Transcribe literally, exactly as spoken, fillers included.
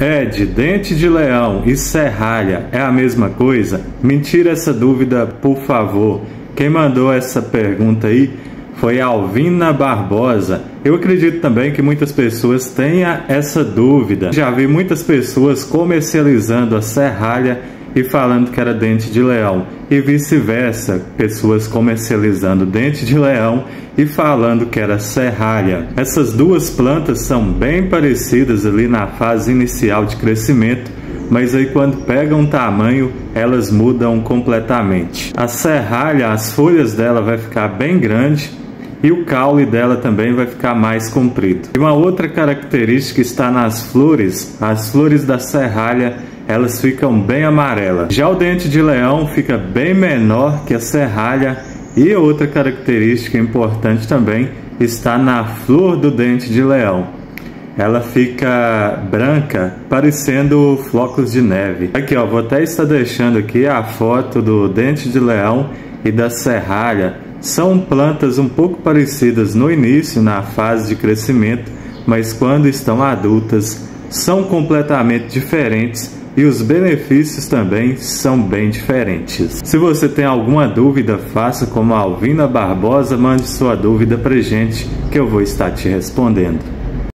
Ed, dente de leão e serralha é a mesma coisa? Me tira essa dúvida, por favor. Quem mandou essa pergunta aí foi Alvina Barbosa. Eu acredito também que muitas pessoas tenham essa dúvida. Já vi muitas pessoas comercializando a serralha e falando que era dente de leão, e vice-versa, pessoas comercializando dente de leão e falando que era serralha. Essas duas plantas são bem parecidas ali na fase inicial de crescimento, mas aí quando pegam um tamanho, elas mudam completamente. A serralha, as folhas dela vai ficar bem grande e o caule dela também vai ficar mais comprido. E uma outra característica está nas flores. As flores da serralha, elas ficam bem amarelas. Já o dente de leão fica bem menor que a serralha. E outra característica importante também está na flor do dente de leão. Ela fica branca, parecendo flocos de neve. Aqui, ó, vou até estar deixando aqui a foto do dente de leão e da serralha. São plantas um pouco parecidas no início, na fase de crescimento, mas quando estão adultas são completamente diferentes e os benefícios também são bem diferentes. Se você tem alguma dúvida, faça como a Alvina Barbosa, mande sua dúvida pra gente que eu vou estar te respondendo.